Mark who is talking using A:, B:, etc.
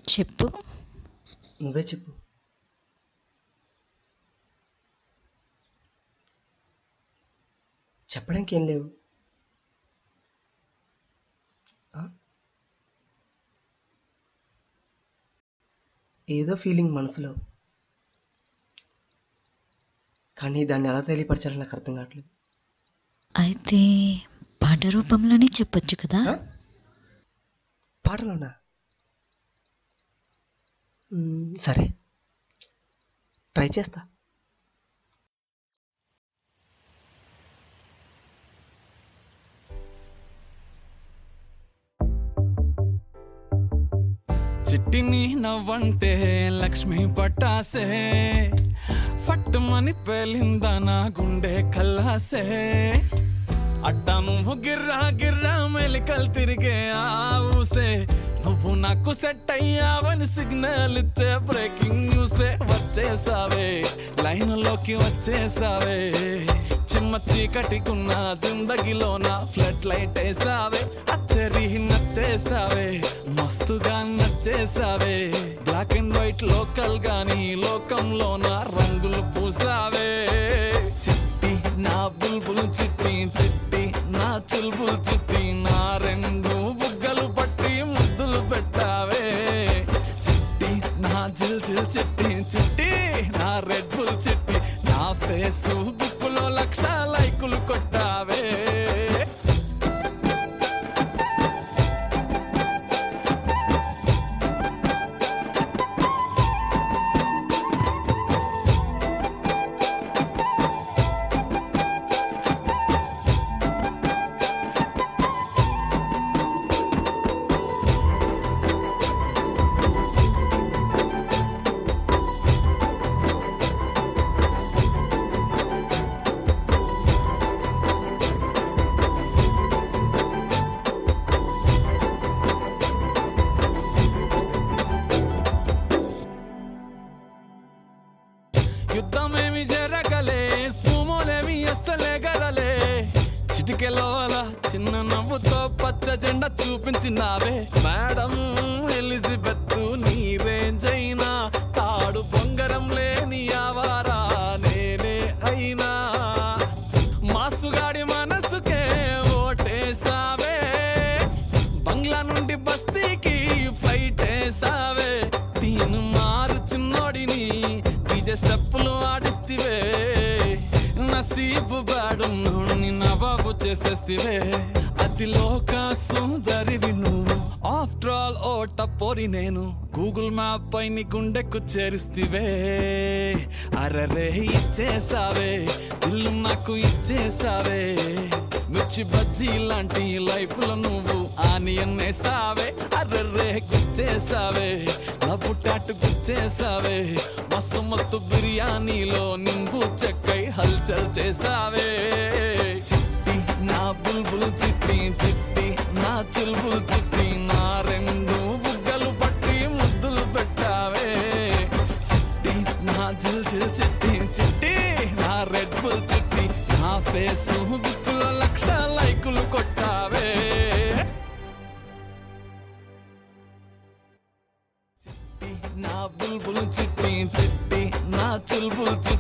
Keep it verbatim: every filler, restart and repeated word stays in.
A: చెప్పు.
B: నువ్వే చెప్పు. చెప్పడానికి ఏం లేవు. ఆ? ఏదో ఫీలింగ్ మనసులో, కానీ దాన్ని ఎలా తెలియపరచాలో నాకు అర్థం కావట్లేదు.
A: అయితే పాట రూపంలోనే చెప్పొచ్చు కదా.
B: ఆ? పాటలోనా? మ్మ్, సరే, ట్రై చేస్తా.
C: చిట్టిని నవ్వంటే లక్ష్మి పట్టాసే, ఫట్టుమని పేలిందా నా గుండె కల్లాసే. అట్టా నువ్వు గిర్రా గిర్రా మెలికలు తిరిగే ఆ ఊసే, నువ్వు నాకు సెట్ అయ్యావని సిగ్నల్ ఇచ్చే బ్రేకింగ్ న్యూసే. వచ్చేసావే లైన్లోకి వచ్చేసావే, చిమ్మ చీకటికున్న జిందగీలో నా ఫ్లడ్ లైట్ వేసావే. అత్తరి నచ్చేసావే, మస్తుగా నచ్చేసావే. బ్లాక్ అండ్ వైట్ లోకల్ గాని లోకంలో నా రంగులు పూసావే. చిట్టి నా బుల్బుల్ చిట్టి, చిట్టి నా చుల్బుల్ చిట్టి, నా రెండు బుగ్గలు పట్టి ముద్దులు పెట్టావే. చిట్టి నా జిల్ జిల్ చిట్టి, చిట్టి నా రెడ్ బుల్ చిట్టి, నా ఫేసు బుక్కులో లక్ష లైకులు కొట్టావే. యుద్ధమేమి జరగలే, సుమోలేమి అస్సలే గదలే. చిటికెలో అలా చిన్న నవ్వుతో పచ్చ జెండా చూపించినావే. మేడం ఎలిజబెత్ నీ రేంజ్ అయినా, తాడు బొంగరం లేని ఆవారా నేనే అయినా. మాసుగాడి మనసుకే ఓటేసావే, బంగ్లా నుండి బస్తీకి ఫ్లైట్ వేసావే. తీను మారు చిన్నోడిని డీజే స్టెప్పులు ఆడిస్తివే, నసీబు బాడు నోడిని నవాబు చేసేస్తివే. అతిలోక సుందరివి నువ్వు, ఆఫ్టర్ ఆల్ ఓ టపోరి నేను. గూగుల్ మ్యాప్ పై నీ గుండెకు చేరిస్తివే. అరరే ఇచ్చేసావే, ఇల్లు నాకు ఇచ్చేసావే. మిర్చి బజ్జీ లాంటి లైఫ్ లో నువ్వు ఆనియన్ వేసావే. అర్రర్రే గుచ్చేసావే, లవ్వు టాటు గుచ్చేసావే. మస్తు మస్తు బిర్యానీలో నింబు చెక్కై హల్చల్ చేసావే. చిట్టి నా బుల్బుల్ చిట్టి, చిట్టి నా చుల్బుల్ చిట్టి, నా రెండు బుగ్గలు పట్టి ముద్దులు పెట్టావే. చిట్టి నా జిల్ జిల్ చిట్టి, చిట్టి నా రెడ్ బుల్ చిట్టి, నా ఫేసు బుక్కులో లక్ష లైకులు కొట్టావే. చిట్టి నా బుల్బుల్ చిట్టి, చిట్టి నా చుల్బుల్ చిట్టి.